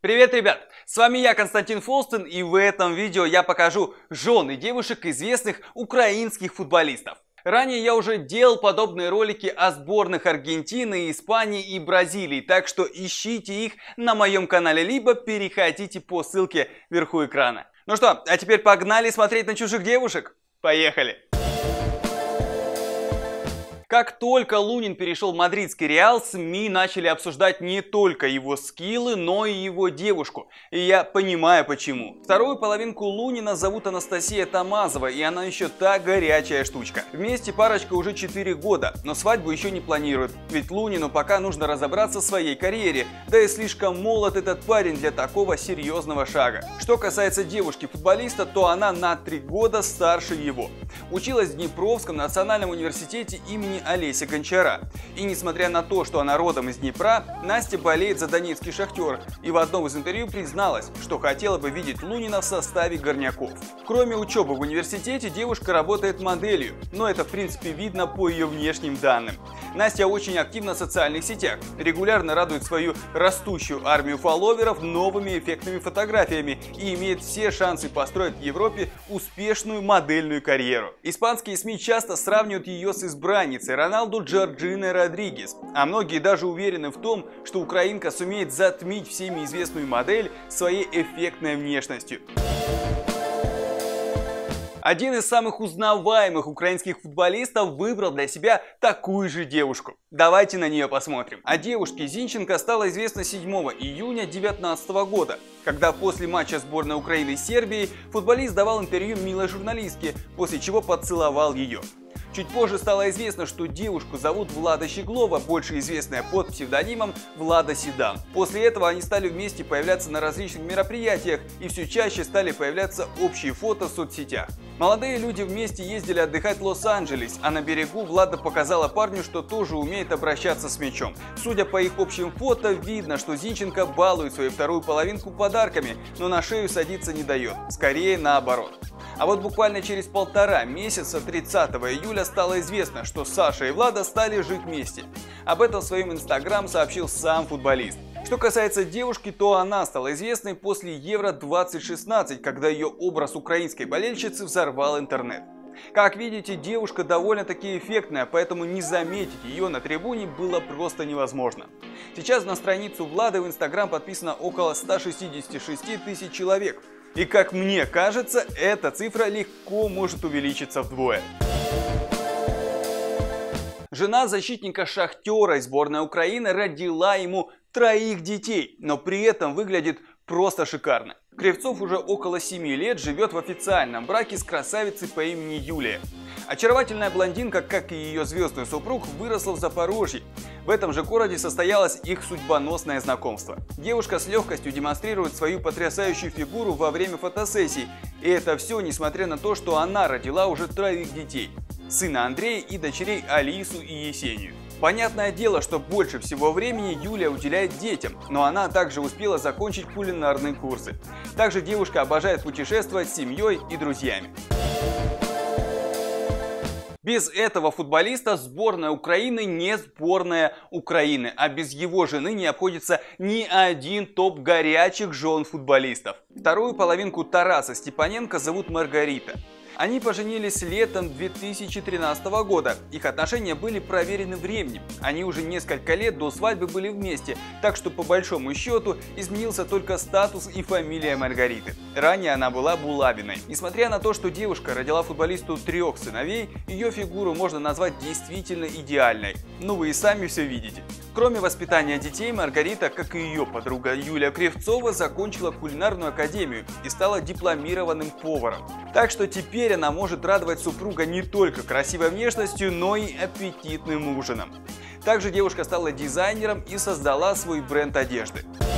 Привет, ребят! С вами я, Константин Фолстен, и в этом видео я покажу жены девушек известных украинских футболистов. Ранее я уже делал подобные ролики о сборных Аргентины, Испании и Бразилии, так что ищите их на моем канале, либо переходите по ссылке вверху экрана. Ну что, а теперь погнали смотреть на чужих девушек? Поехали! Как только Лунин перешел в мадридский Реал, СМИ начали обсуждать не только его скиллы, но и его девушку. И я понимаю почему. Вторую половинку Лунина зовут Анастасия Тамазова, и она еще та горячая штучка. Вместе парочка уже 4 года, но свадьбу еще не планирует. Ведь Лунину пока нужно разобраться в своей карьере, да и слишком молод этот парень для такого серьезного шага. Что касается девушки-футболиста, то она на 3 года старше его. Училась в Днепровском национальном университете имени Олеся Гончара. И несмотря на то, что она родом из Днепра, Настя болеет за донецкий «Шахтер» и в одном из интервью призналась, что хотела бы видеть Лунина в составе горняков. Кроме учебы в университете, девушка работает моделью, но это в принципе видно по ее внешним данным. Настя очень активна в социальных сетях, регулярно радует свою растущую армию фолловеров новыми эффектными фотографиями и имеет все шансы построить в Европе успешную модельную карьеру. Испанские СМИ часто сравнивают ее с избранницей Роналду Джорджиной Родригес, а многие даже уверены в том, что украинка сумеет затмить всеми известную модель своей эффектной внешностью. Один из самых узнаваемых украинских футболистов выбрал для себя такую же девушку. Давайте на нее посмотрим. О девушке Зинченко стало известно 7 июня 2019 года, когда после матча сборной Украины с Сербией футболист давал интервью милой журналистке, после чего поцеловал ее. Чуть позже стало известно, что девушку зовут Влада Щеглова, больше известная под псевдонимом Влада Седан. После этого они стали вместе появляться на различных мероприятиях и все чаще стали появляться общие фото в соцсетях. Молодые люди вместе ездили отдыхать в Лос-Анджелес, а на берегу Влада показала парню, что тоже умеет обращаться с мячом. Судя по их общим фото, видно, что Зинченко балует свою вторую половинку подарками, но на шею садиться не дает, скорее наоборот. А вот буквально через 1,5 месяца, 30 июля, стало известно, что Саша и Влада стали жить вместе. Об этом в своем инстаграм сообщил сам футболист. Что касается девушки, то она стала известной после Евро-2016, когда ее образ украинской болельщицы взорвал интернет. Как видите, девушка довольно-таки эффектная, поэтому не заметить ее на трибуне было просто невозможно. Сейчас на страницу Влады в инстаграм подписано около 166 тысяч человек. И как мне кажется, эта цифра легко может увеличиться вдвое. Жена защитника «Шахтера» из сборной Украины родила ему 3 детей, но при этом выглядит просто шикарно. Кривцов уже около 7 лет живет в официальном браке с красавицей по имени Юлия. Очаровательная блондинка, как и ее звездный супруг, выросла в Запорожье. В этом же городе состоялось их судьбоносное знакомство. Девушка с легкостью демонстрирует свою потрясающую фигуру во время фотосессий. И это все несмотря на то, что она родила уже 3 детей. Сына Андрея и дочерей Алису и Есению. Понятное дело, что больше всего времени Юлия уделяет детям, но она также успела закончить кулинарные курсы. Также девушка обожает путешествовать с семьей и друзьями. Без этого футболиста сборная Украины не сборная Украины, а без его жены не обходится ни один топ горячих жен футболистов. Вторую половинку Тараса Степаненко зовут Маргарита. Они поженились летом 2013 года. Их отношения были проверены временем. Они уже несколько лет до свадьбы были вместе, так что по большому счету изменился только статус и фамилия Маргариты. Ранее она была Булабиной. Несмотря на то, что девушка родила футболисту 3 сыновей, ее фигуру можно назвать действительно идеальной. Ну вы и сами все видите. Кроме воспитания детей, Маргарита, как и ее подруга Юлия Кривцова, закончила кулинарную академию и стала дипломированным поваром. Так что теперь она может радовать супруга не только красивой внешностью, но и аппетитным ужином. Также девушка стала дизайнером и создала свой бренд одежды.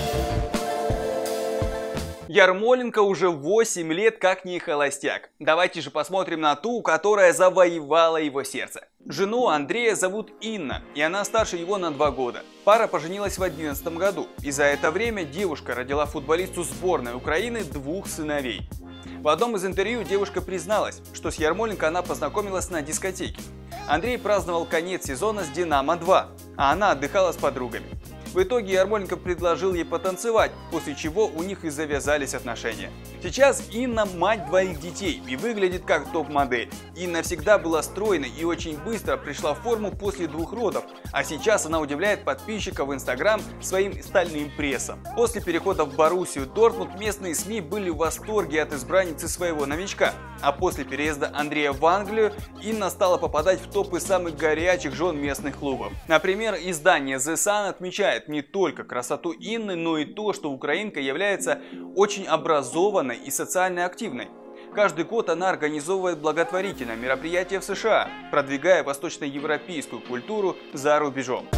Ярмоленко уже 8 лет как не холостяк. Давайте же посмотрим на ту, которая завоевала его сердце. Жену Андрея зовут Инна, и она старше его на 2 года. Пара поженилась в 2011 году, и за это время девушка родила футболисту сборной Украины 2 сыновей. В одном из интервью девушка призналась, что с Ярмоленко она познакомилась на дискотеке. Андрей праздновал конец сезона с «Динамо-2», а она отдыхала с подругами. В итоге Ярмоленко предложил ей потанцевать, после чего у них и завязались отношения. Сейчас Инна мать двоих детей и выглядит как топ-модель. Инна всегда была стройной и очень быстро пришла в форму после 2 родов, а сейчас она удивляет подписчиков в Инстаграм своим стальным прессом. После перехода в Боруссию Дортмунд местные СМИ были в восторге от избранницы своего новичка, а после переезда Андрея в Англию Инна стала попадать в топы самых горячих жен местных клубов. Например, издание The Sun отмечает не только красоту Инны, но и то, что украинка является очень образованной и социально активной. Каждый год она организовывает благотворительные мероприятия в США, продвигая восточноевропейскую культуру за рубежом.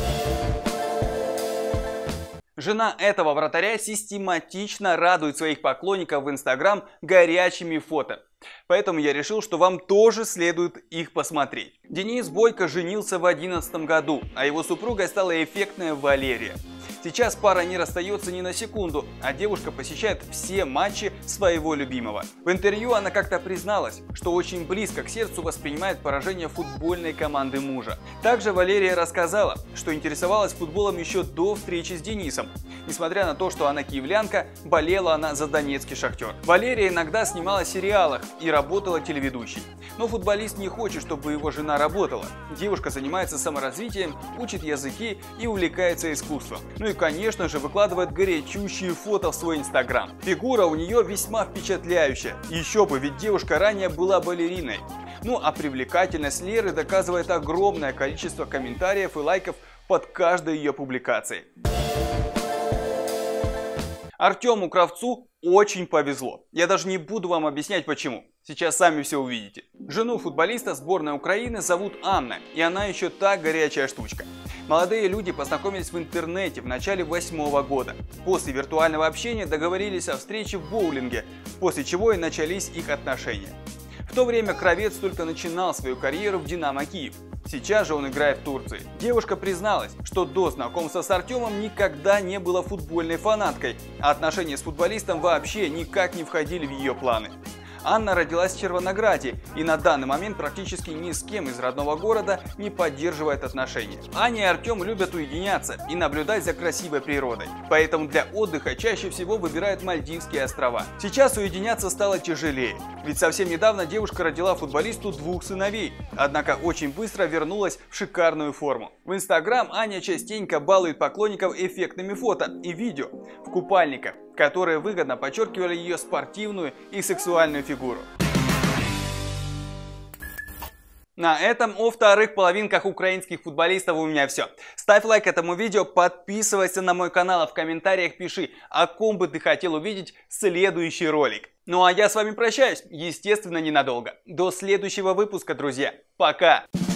Жена этого вратаря систематично радует своих поклонников в Инстаграм горячими фото. Поэтому я решил, что вам тоже следует их посмотреть. Денис Бойко женился в 2011 году, а его супругой стала эффектная Валерия. Сейчас пара не расстается ни на секунду, а девушка посещает все матчи своего любимого. В интервью она как-то призналась, что очень близко к сердцу воспринимает поражение футбольной команды мужа. Также Валерия рассказала, что интересовалась футболом еще до встречи с Денисом. Несмотря на то, что она киевлянка, болела она за донецкий Шахтер. Валерия иногда снимала в сериалах и работала телеведущей. Но футболист не хочет, чтобы его жена работала. Девушка занимается саморазвитием, учит языки и увлекается искусством. Ну и, конечно же, выкладывает горячущие фото в свой Инстаграм. Фигура у нее весьма впечатляющая. Еще бы, ведь девушка ранее была балериной. Ну а привлекательность Леры доказывает огромное количество комментариев и лайков под каждой ее публикацией. Артему Кравцу очень повезло. Я даже не буду вам объяснять почему. Сейчас сами все увидите. Жену футболиста сборной Украины зовут Анна, и она еще та горячая штучка. Молодые люди познакомились в интернете в начале 2008 года. После виртуального общения договорились о встрече в боулинге, после чего и начались их отношения. В то время Кравец только начинал свою карьеру в «Динамо Киев». Сейчас же он играет в Турции. Девушка призналась, что до знакомства с Артемом никогда не была футбольной фанаткой, а отношения с футболистом вообще никак не входили в ее планы. Анна родилась в Червонограде и на данный момент практически ни с кем из родного города не поддерживает отношения. Аня и Артем любят уединяться и наблюдать за красивой природой, поэтому для отдыха чаще всего выбирают Мальдивские острова. Сейчас уединяться стало тяжелее, ведь совсем недавно девушка родила футболисту 2 сыновей, однако очень быстро вернулась в шикарную форму. В Инстаграм Аня частенько балует поклонников эффектными фото и видео в купальниках, которые выгодно подчеркивали ее спортивную и сексуальную фигуру. На этом о вторых половинках украинских футболистов у меня все. Ставь лайк этому видео, подписывайся на мой канал, а в комментариях пиши, о ком бы ты хотел увидеть следующий ролик. Ну а я с вами прощаюсь, естественно, ненадолго. До следующего выпуска, друзья. Пока!